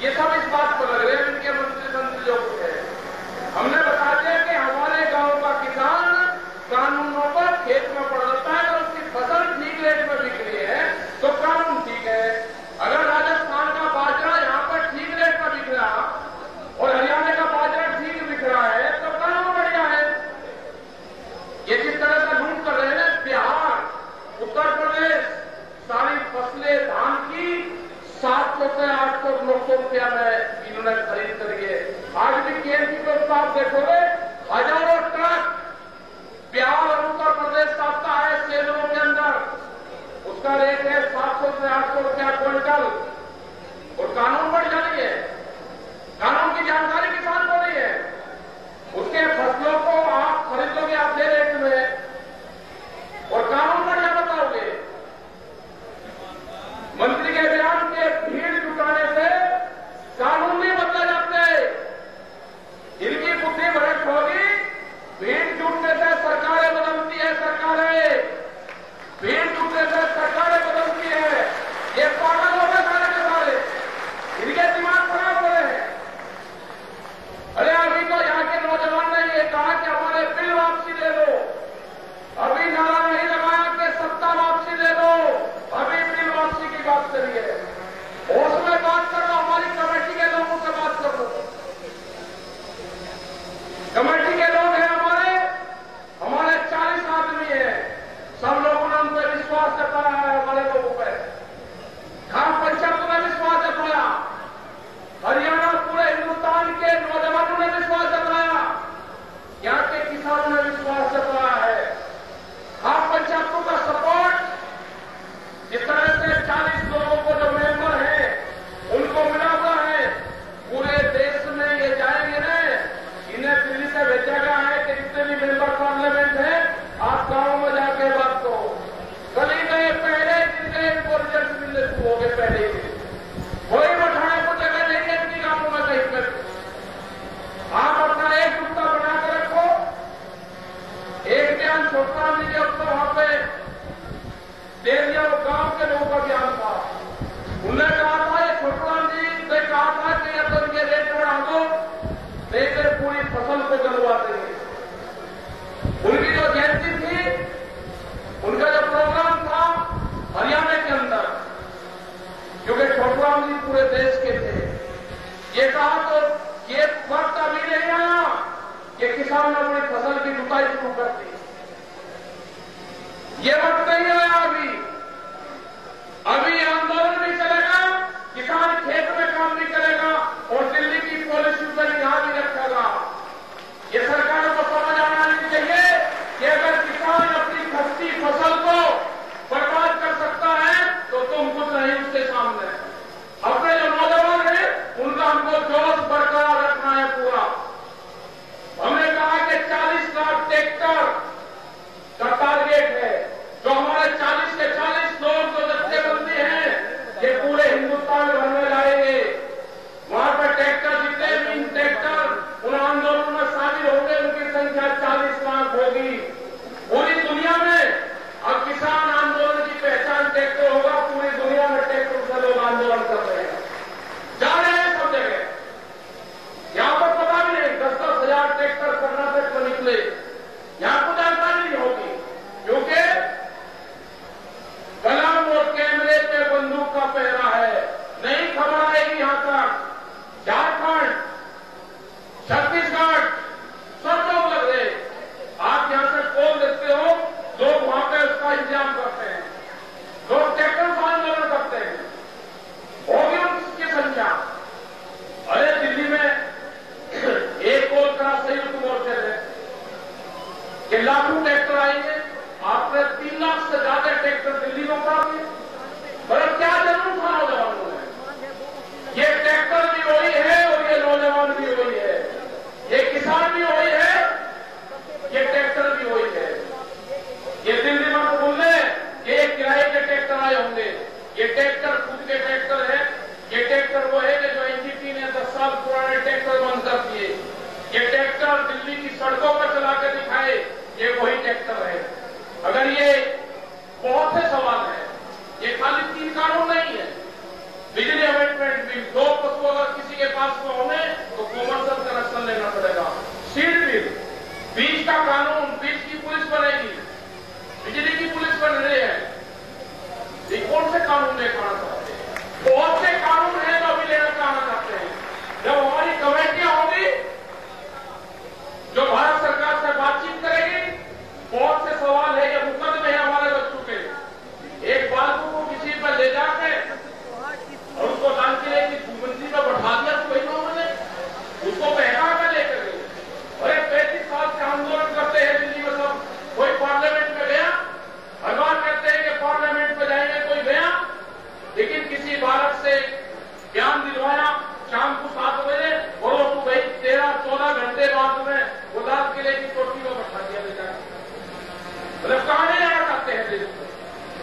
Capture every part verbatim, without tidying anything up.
ये सब इस बात पर लग रहे हैं इनके मंत्री मंत्री जो कुछ है। हमने बता दिया कि हमारे गांव का किसान कानूनों पर खेत में पड़ जाता है, अगर उसकी फसल ठीक रेट में बिक रही है तो कानून ठीक है। अगर राजस्थान का बाजरा यहाँ पर ठीक रेट में बिक रहा और हरियाणा का बाजरा ठीक बिक रहा है तो कानून बढ़िया है। ये जिस तरह से लूट कर रहे हैं बिहार, उत्तर प्रदेश, सारी फसलें धान की सात सौ से आठ सौ नौ सौ रुपया में इन्होंने खरीद करिए। आज भी केंद्र की तो आप देखोगे हजारों ट्रक बिहार और उत्तर प्रदेश का आता है सेलों के अंदर, उसका रेट है सात सौ से आठ सौ रुपया क्विंटल और कानून बढ़ जा रही है। कानून की जानकारी किसान को नहीं है, उसके फसलों को आप खरीदोगे आधे रेट में और कानून बढ़िया बताओगे। मंत्री के बयान के भीड़ जुटाने से कानून नहीं बदले जाते। इनकी बुद्धि भ्रष्ट होगी, भीड़ जुटने से सरकारें बदलती है, सरकारें भीड़ जुटने से सरकारें बदलती है। ये पागल हो गए सारे के सारे, इनके दिमाग खराब हो रहे हैं। अरे अभी तो यहाँ के नौजवान ने ये कहा कि हमारे बिल वापसी ले लो, अभी नारा नहीं लगाया कि सत्ता वापसी ले लो, अभी बिल वापसी की बात करिए। उसमें बात करो, हमारी कमेटी के लोगों से बात करो। कमेटी के लोग हैं हमारे, हमारे चालीस आदमी हैं, सब लोगों ने उन पर विश्वास जताया है, हमारे लोगों पर ग्राम पंचायतों ने विश्वास जताया, हरियाणा पूरे हिंदुस्तान के नौजवानों ने विश्वास जताया, यहाँ के किसानों ने विश्वास जताया है। ग्राम पंचायतों का सपोर्ट जिस तरह से चालीस लोगों को जो मेंबर है उनको मिला हुआ है, पूरे देश में ये जाएंगे ना, इन्हें दिल्ली से भेजा गया है कि जितने भी मेंबर पार्लियामेंट है आप गांव में जाके बात करो। कल ही गए, पहले दिन गए, इनको रिजल्ट मिलने शुरू हो गए पहले ही। कोई बैठाने को जगह नहीं है इनकी गांवों में कहीं पर। आप अपना एक जुटता बना के रखो। एक बयान छोटा लीजिए, उसको वहां पे दे दिया, वो गांव के लोगों का ज्ञान था। उन्होंने कहा था, ये छोटराम जी ने कहा था कि या तो इनके रेट बढ़ा दो, लेकर पूरी फसल को गलवा देंगे। उनकी जो जयंती थी, उनका जो प्रोग्राम था हरियाणा के अंदर, क्योंकि छोटराम जी पूरे देश के थे, ये कहा तो ये वक्त अभी नहीं आया कि किसान ने अपनी फसल की जुताई शुरू कर दी। ये वक्त नहीं आया अभी। अभी आंदोलन नहीं चलेगा, किसान खेत में काम नहीं करेगा और दिल्ली की पॉलिसी पर ध्यान नहीं रखेगा। ये सरकारों को समझ आना नहीं चाहिए कि अगर किसान अपनी खस्ती फसल को बर्बाद कर सकता है तो तुम कुछ नहीं उसके सामने। अपने जो नौजवान हैं उनका हमको जोश बरकरार रखना है पूरा। हमने कहा कि चालीस लाख ट्रैक्टर का टारगेट है, जो हमारे चालीस के चालीस लोग जो जत्थेबंदी हैं ये पूरे हिंदुस्तान भर में लाएंगे। वहां पर ट्रैक्टर जितने भी ट्रैक्टर उन आंदोलन में शामिल होंगे उनकी संख्या चालीस लाख होगी पूरी दुनिया में। अब किसान आंदोलन की पहचान ट्रैक्टर होगा, पूरी दुनिया में ट्रैक्टर से लोग आंदोलन कर रहे हैं, जा रहे हैं सब जगह। यहां पर पता भी नहीं, दस दस हजार ट्रैक्टर कर्नाटक में निकले, यहां को जानकारी नहीं होगी क्योंकि कलम और कैमरे पे बंदूक का पहरा है, नहीं खबर आएगी यहां तक। झारखंड, छत्तीसगढ़ सब लोग लग रहे, आप यहां से खोल देते हो, लोग वहां पे उसका इंतजाम करते हैं, लोग ट्रैक्टर से आंदोलन करते हैं, होगी उनकी संख्या। अरे दिल्ली में एक कोल करा संयुक्त मोर्चे थे कि लाखों ट्रैक्टर आएंगे, आपने तीन लाख से ज्यादा ट्रैक्टर दिल्ली में उतार दिए। मतलब क्या जरूर था नौजवानों में, ये ट्रैक्टर भी वही है और ये नौजवान भी वही है, ये किसान भी वही है, ये ट्रैक्टर भी वही है। ये दिल्ली में बोल रहे कि ये किराए के ट्रैक्टर आए होंगे, ये ट्रैक्टर खुद के ट्रैक्टर है। ये ट्रैक्टर वो है कि जो एनजीटी ने दस साल पुराने ट्रैक्टर बंद कर दिए, ये ट्रैक्टर दिल्ली की सड़कों पर चला के दिखाए, ये वही ट्रैक्टर है। अगर ये बहुत से सवाल है, ये खाली तीन कानून नहीं है, बिजली अमेंडमेंट बिल, दो पशुओं का अगर किसी के पास में होंगे तो कॉमर्शियल कनेक्शन लेना पड़ेगा। सीड बिल, बीज का कानून, बीज की पुलिस बनेगी, बिजली की पुलिस बन रही है। ये कौन से कानून लेकर आना चाहते हैं? बहुत से कानून है जो अभी लेकर आना चाहते हैं। जब हमारी कमेटियां होंगी जो भारत सरकार से बातचीत करेगी, बहुत से सवाल है, ये मुकदमे हैं हमारे बच्चों के। एक बालू को किसी पर ले जाके और उसको लाल किले की मंत्री में बैठा दिया तो वही लोगों ने उसको बहका कर लेकर गए। और एक पैंतीस साल से आंदोलन करते हैं दिल्ली में, सब कोई पार्लियामेंट में गया, हर बार कहते हैं कि पार्लियामेंट में जाएंगे, कोई गया, लेकिन किसी बालक से ज्ञान दिलवाया शाम को सात बजे और वो सुबह तेरह चौदह घंटे बाद में वो लाल किले की चोटी में बैठा दिया ले जाए। मतलब कहां ले जाना चाहते हैं देश को?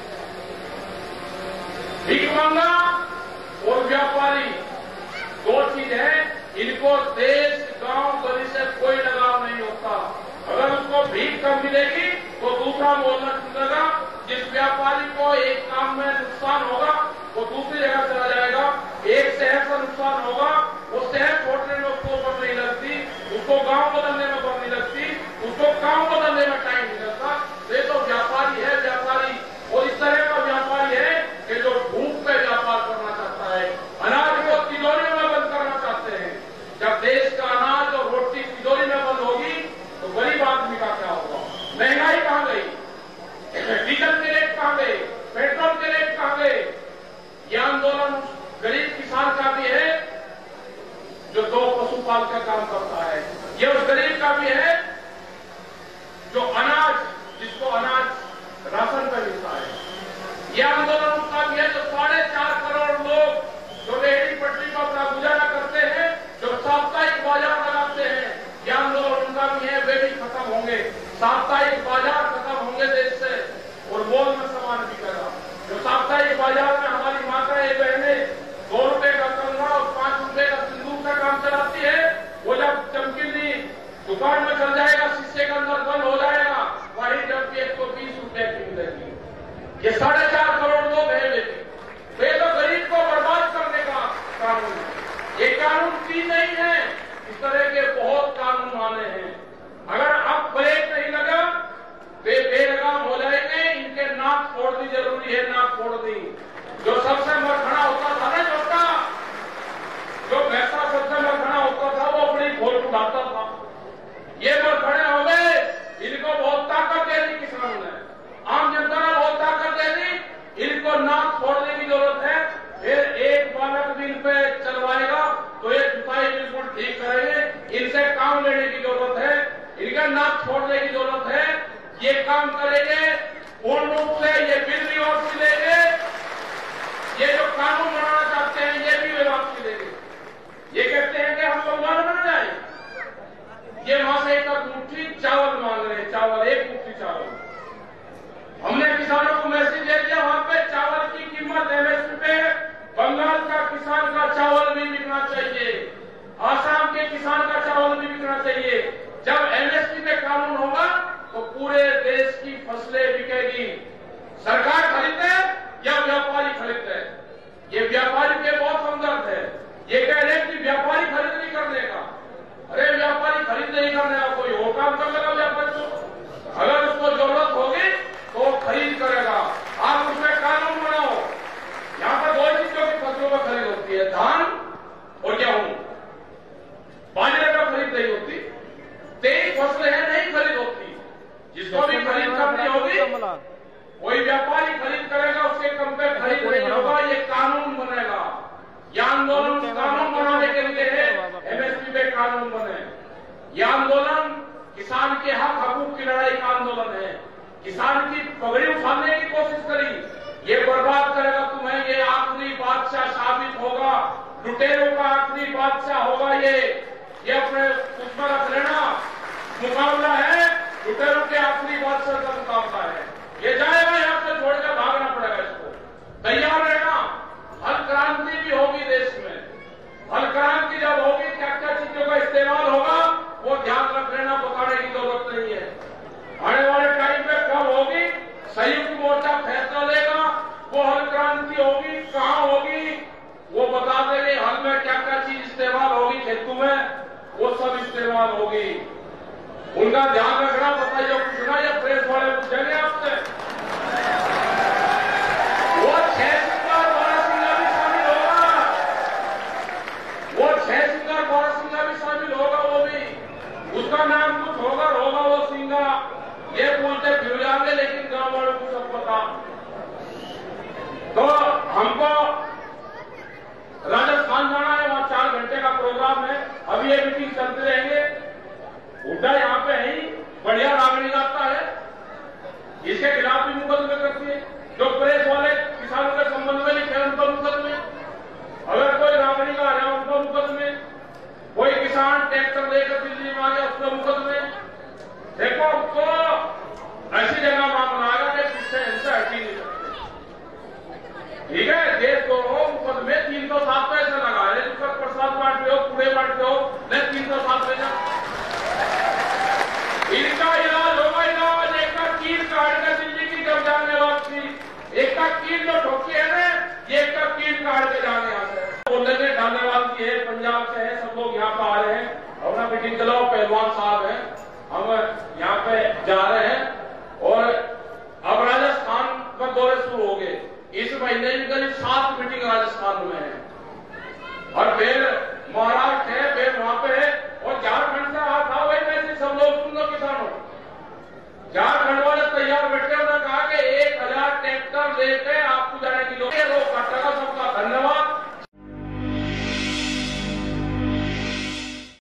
भीख मांगा और व्यापारी दो चीज है, इनको देश गांव गली से कोई लगाव नहीं होता। अगर उसको भीख कम मिलेगी तो दूसरा बोलना चलेगा। जिस व्यापारी को एक काम में नुकसान होगा वो दूसरी जगह चला जाएगा। एक शहर का नुकसान होगा, वो शहर छोड़ने में उसको उम्र नहीं लगती, उसको गांव बदलने में उम्र नहीं लगती, उसको गांव बदलने में टाइम नहीं लगता। ये तो व्यापारी है, व्यापारी। और इस तरह का व्यापारी है कि जो भूख पे व्यापार करना चाहता है, अनाज को तिजोरी में बंद करना चाहते हैं। जब देश का अनाज और रोटी तिजोरी में बंद होगी तो गरीब आदमी का क्या होगा? महंगाई कहां गई? डीजल के रेट कहां गए? पेट्रोल के रेट कहां गए? यह आंदोलन गरीब किसान का भी है जो दो पशुपाल का काम करता है। यह उस गरीब का भी है जो अनाज, जिसको अनाज राशन पर मिलता है। यह आंदोलन उसका भी है जो साढ़े चार करोड़ लोग जो रेहड़ी पटरी पर अपना गुजारा करते हैं, जो साप्ताहिक बाजार लगाते हैं, यह आंदोलन उनका भी है। वे भी खत्म होंगे, साप्ताहिक बाजार खत्म होंगे देश से और मोल में सामान बिकेगा। जो साप्ताहिक बाजार में हमारी माताएं बहनें दो रुपए का कंगना और पांच रुपए का सिंदूर का काम चलाती है, वो जब चमकीली दुकान में चल जाएगा, शीशे के अंदर बंद हो जाएगा, वही जब एक सौ बीस रुपए की मिलेगी। ये साढ़े चार करोड़ लोग हैं बेटी, वे तो गरीब को बर्बाद करने का कानून है। ये कानून की नहीं है, इस तरह के बहुत कानून आने हैं। अगर अब ब्रेक नहीं लगा वे बेलगाम हो जाएंगे। इनके नाक फोड़नी जरूरी है, नाक फोड़ दी। जो सबसे मरखड़ा होता था ना, छोटा जो भैंसा सबसे मरखड़ा होता था वो अपनी खोल उठाता था। ये मरखड़े हो गए, इनको बहुत ताकत दे दी किसानों ने, आम जनता ने बहुत ताकत दे दी। इनको नाक फोड़ने की जरूरत है। फिर एक बालक भी इन पे चलवाएगा तो ये जुताई बिल्कुल ठीक करेंगे। इनसे काम लेने की जरूरत है, इनका नाक छोड़ने की जरूरत है। ये काम करेंगे पूर्ण रूप से, ये बिल भी वापसी लेंगे, ये जो कानून बनाना चाहते हैं ये भी वे वापसी लेंगे। ये कहते हैं कि हम बंगाल बन जाए, ये वहां से एक मुट्ठी चावल मांग रहे हैं, चावल, एक मुट्ठी चावल। हमने किसानों को मैसेज दे दिया, वहां पे चावल की कीमत एमएसपी पे बंगाल का किसान का चावल भी बिकना चाहिए, आसाम के किसान का चावल भी बिकना चाहिए। जब एमएसपी पे कानून होगा तो पूरे देश की फसलें बिकेगी। सरकार खरीदते या व्यापारी खरीदते हैं? ये व्यापारी के बहुत हमदर्द है। ये कह रहे हैं कि व्यापारी खरीद नहीं करने का। अरे व्यापारी खरीद नहीं करने का, कोई और काम कर लेगा व्यापारी को। अगर उसको जरूरत होगी तो खरीद करेगा। आप उसमें कानून बनाओ। यहां पर दो चीजों की फसलों में खरीद होती है, धान और गेहूं। बाजरे का खरीद नहीं होती। तेईस फसलें हैं, नहीं खरीद होती। जिसको भी खरीद करनी होगी कोई व्यापारी खरीद करेगा, उसके कम पे खरीद नहीं होगा। ये कानून बनेगा। यह आंदोलन कानून बनाने के लिए है, एमएसपी पे कानून बने। यह आंदोलन किसान के हक हकूक की लड़ाई का आंदोलन है। किसान की पगड़ी उठाने की कोशिश करी, ये बर्बाद करेगा तुम्हें, ये आखिरी बादशाह साबित होगा, लुटेरों का आखिरी बादशाह होगा। ये ये अपने उसमें रख लेना, मुकाबला है लुटेरों के आखिरी बादशाह का मुकाबला है। ये जाएगा, यहां से छोड़कर भागना पड़ेगा इसको। तैयार रहना। हल क्रांति भी होगी देश में। हल क्रांति जब होगी, क्या क्या चीजों का इस्तेमाल होगा वो ध्यान रख लेना, बताने की जरूरत नहीं है। आने वाले टाइम पे कब होगी, संयुक्त मोर्चा फैसला लेगा। वो हल क्रांति होगी, कहां होगी वो बता देंगे। हल में क्या क्या चीज वाल होगी, उनका ध्यान रखना। बताइए कुछ ना, ये प्रेस वाले पूछेंगे आपसे। वो छह सिंगर बारहसिंगा भी शामिल होगा, वो छह सिंगर बारहसिंगा भी शामिल होगा, वो भी उसका नाम कुछ होगा, होगा वो सिंगा, ये पूछते फिर जाएंगे, लेकिन गांव वालों को सब पता। तो हमको राजस्थान जाना है, वहां चार घंटे का प्रोग्राम है, अभी ये मीटिंग चलते रहेंगे। हुड्डा यहाँ पे है ही, बढ़िया रागनी गाता है, इसके खिलाफ भी मुकदमे करती है। जो प्रेस वाले किसानों के संबंध में लिखे उनका मुकदमे, अगर कोई रागनी गा रहा है उनका मुकदमे, कोई किसान ट्रैक्टर लेकर दिल्ली में आ गया उसका मुकदमे। देखो तो ऐसी जगह मामला आएगा कि जिससे इनसे हटी नहीं सकती। ठीक है, देश को मुकदमे तीन सौ सात पैसे लगा रहे, जिसका प्रसाद बांटते हो, कूड़े बांटते हो, नहीं तीन सौ सात पैसा इनका इलाज होगा। इलाज एक का कील काट कर दिल्ली की जब जाने वापसी, एक का कील जो ठोकी है ना, ये एक का कील काट के जाने आते हैं। बोलने के डालने वाली है, पंजाब से है, सब लोग यहाँ पे आ रहे हैं, अपना मीटिंग चलाओ। पहलवान साहब है, हम यहाँ पे जा रहे